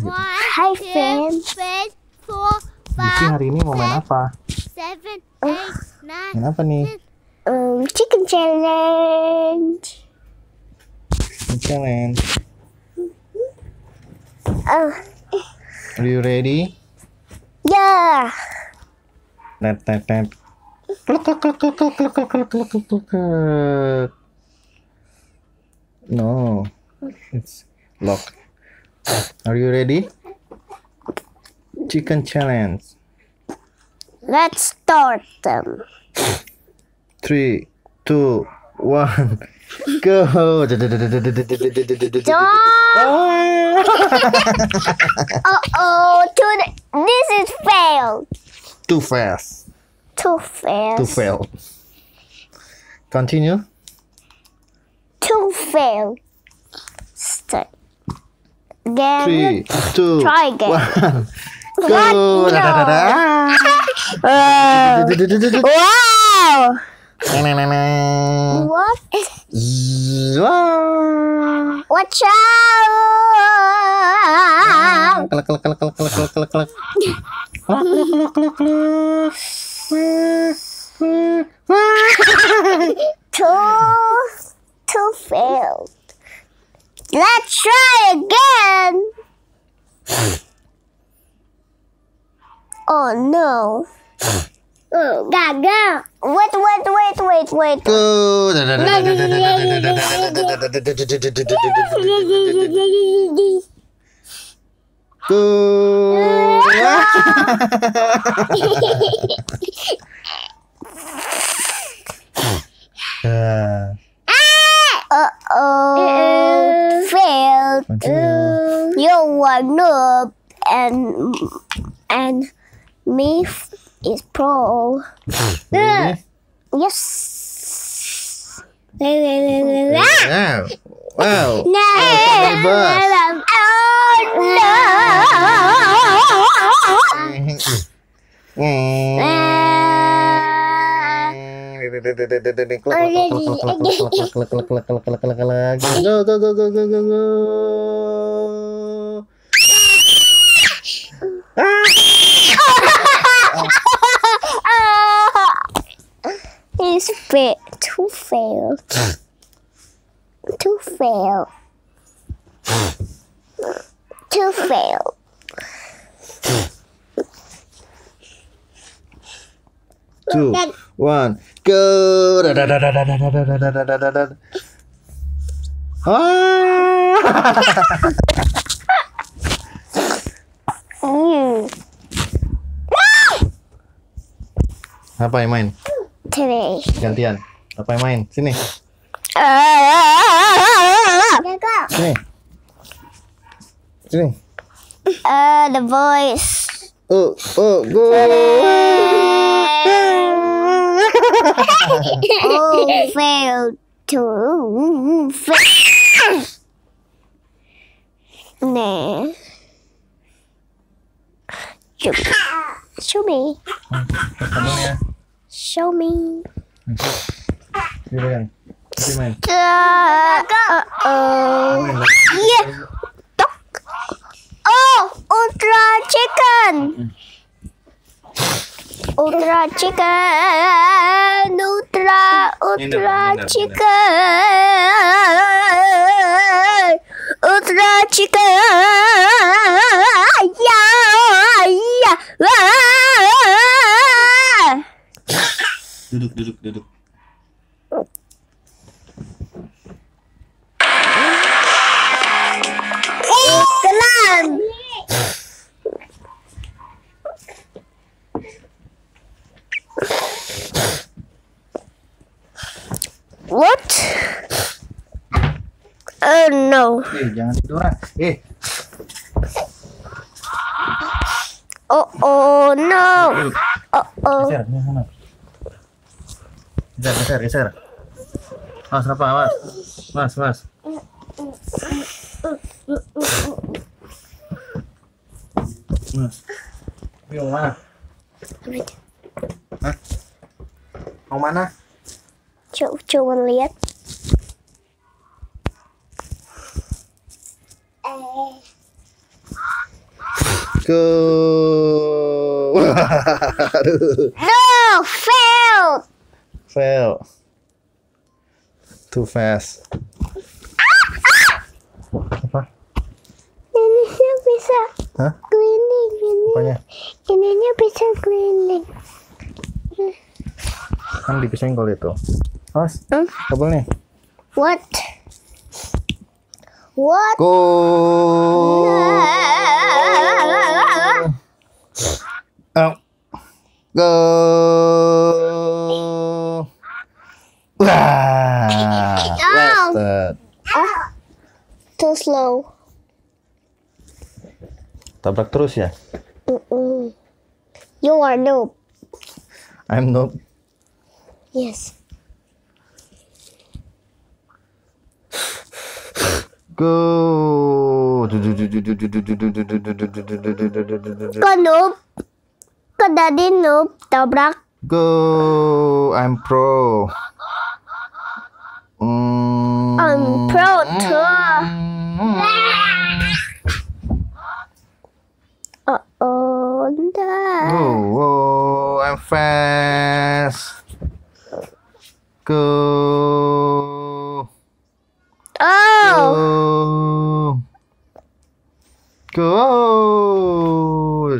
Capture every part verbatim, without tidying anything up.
gitu. Hai Fan. Divi hari ini mau main apa? Main apa nih? Um, chicken challenge. Chicken challenge. Uh, Are you ready? yeah. Tet tet tet. Kluk kluk kluk kluk kluk kluk kluk kluk kluk kluk. No, it's locked. Are you ready? Chicken challenge. Let's start them. Three, two, one, go! Uh oh, this is failed. Too fast. Too fast. Too fail. Continue. Too failed. Start. Again. Three, two, Try again. one, What? go! No. Uh, Wow! What? Watch out! Kelak kelak kelak kelak kelak kelak kelak kelak. Kelak kelak kelak kelak. Two, two failed. Let's try again. Oh no. Oh, gagal. Wait, wait, wait, wait, wait. Go! Go! Uh-oh. Failed. Continue. You are noob and and me is pro. Ready? Yes. Wow! Wow! No. Bebas. Oh no. Go go go go go go go. He's fail. Two fail. Two fail. Two fail. Two, one, go! Da, da, da, da, da, da, da, da, da, da, da, da. Ah! Mm. Apa yang main? Today. Gantian. Apa yang main? Sini. Sini. Sini. Uh, the voice. Oh, oh, go! Oh, failed to fail. Nah. Show me. Show me. Kamu ya. Show me. Sini kan. Sini main. Uh oh. Yeah. Oh, ultra chicken. Ultra chicken, ultra, ultra chicken, ultra chicken, ya, ya, Duduk, duduk, duduk. Iklan. What? Oh no. Eh, jangan tiduran. Eh. Oh oh no. Oh oh. Geser, ini sana. Geser, geser, geser. Mas, apa, mas? Mas, mas. Mas. Ini mau mana? Hah? Mau mana? Coba, coba lihat. Go. Aduh. No, fail. Fail. Too fast. Apa? Ininya bisa Hah? keliling. Ini. Apanya? Ininya bisa keliling. Kan disenggol itu. Mas, Hmm? kabel nih. What? What? Go. Out. Go. Wah. Wasted. Ah, too slow. Tabrak terus ya? Mm-mm. You are noob. I'm noob. Yes. Go. Kau noob? Kau tadi noob tabrak? Go. I'm pro. Mm. I'm pro too. Uh oh, no. Go. Oh, I'm fast. Go. Oh. Go. Go.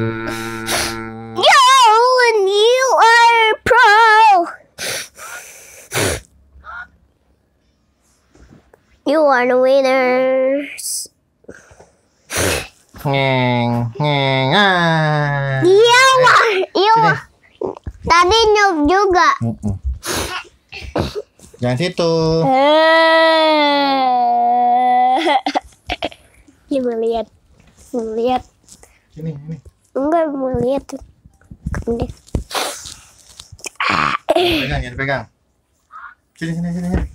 Yo, and you are pro. You are the winners. Ngeng, ngeng, ah. You are, you are. Tadi noob juga. Mm-mm. Jangan situ. Dia melihat, melihat. Ini, ini. Enggak melihat tuh. Kemudian. Pegang, jangan pegang. Sini, sini, sini. sini.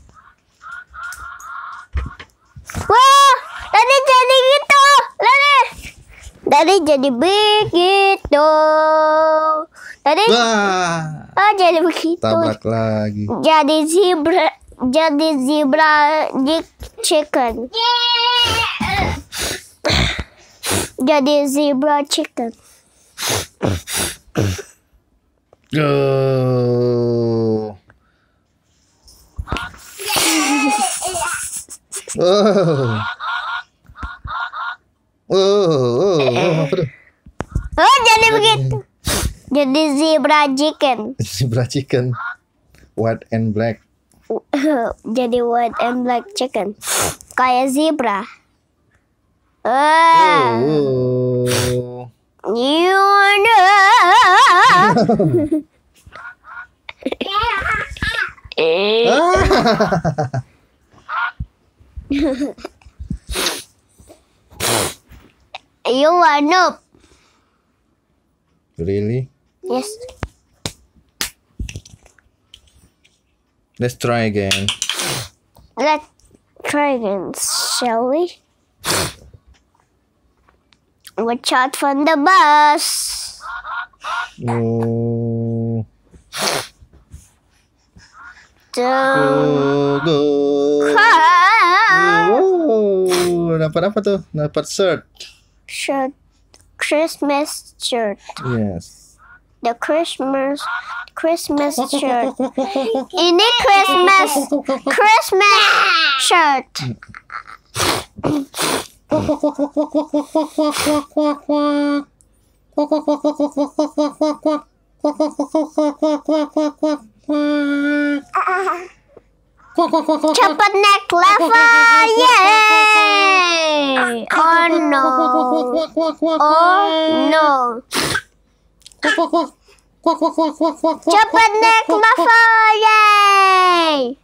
Wah, tadi jadi gitu, Lele. Tadi jadi begitu. Tadi, Wah. oh jadi begitu. Tabrak lagi. Jadi zebra, jadi zebra di chicken. Jadi zebra chicken. Go. Oh. Oh, oh, oh, apa tuh? Oh, jadi begitu. Jadi zebra chicken. Zebra chicken. White and black. Jadi white and black chicken. Kayak zebra. Ah. Oh. You know. You are noob. Really? Yes. Let's try again. Let's try again, shall we? Watch out from the bus. Oh. Don't Go, go. cry. Oh, dapat apa tuh? Dapat shirt. Shirt, Christmas shirt. Yes. The Christmas, Christmas shirt. Ini Christmas, Christmas shirt. Cepat naik level, yay! Oh no, oh no. Cepat naik level, yay!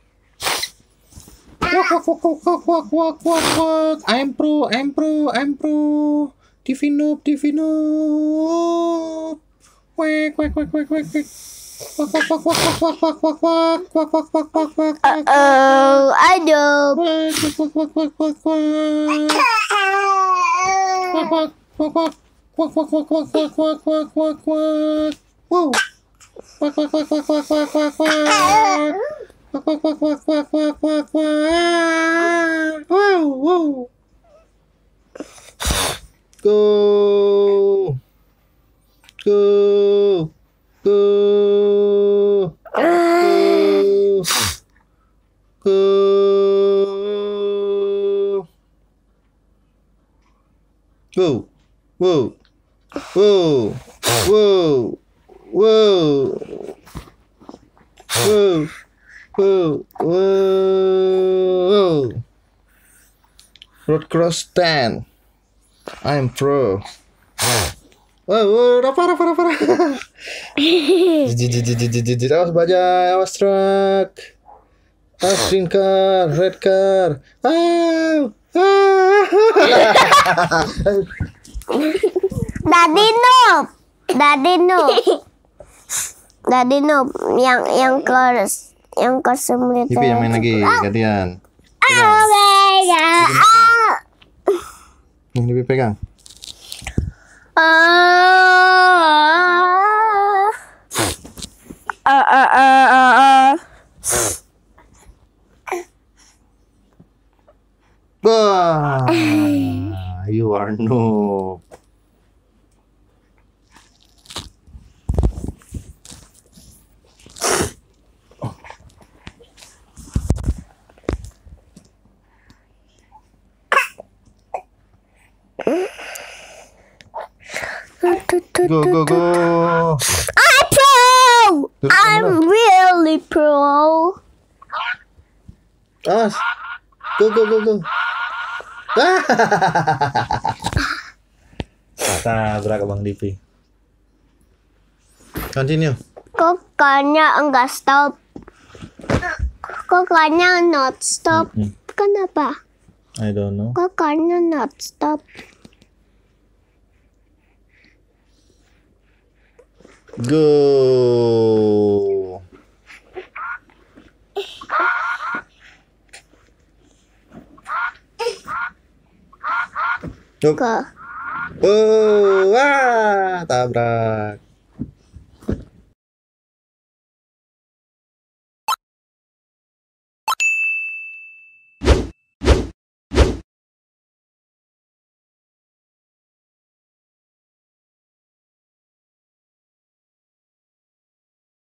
I'm pro, I'm pro, I'm pro. Divi noob, Divi noob. Quack, quack, quack, quack, quack, quack. Uh-oh, I know. Go. Go. Go. Go. Go. Whoa. Whoa. Whoa. Whoa. Whoa. Whoa. Whoa. Whoa. Road cross ten. I'm pro. Wah, wah, Rafa, Rafa, Rafa. Awas bajai, awas truk. Awas green car, red car. Ah, ah. Daddy noob, Daddy noob, Daddy noob yang yang ke yang ke sembilan. Divi yang main lagi, gantian. Ah, ah. Yang Divi pegang. Ah, ah, ah, ah, ah. Wah, you are noob. Go, go, go. I'm pro. I'm really pro. Awas. Go, go, go, go. Ah. Tabrak Bang Divi. Continue. Kokanya enggak stop. Kokanya not stop. Mm-mm. Kenapa? I don't know. Kokanya not stop. Go. Go. Ke Oh, wah, tabrak.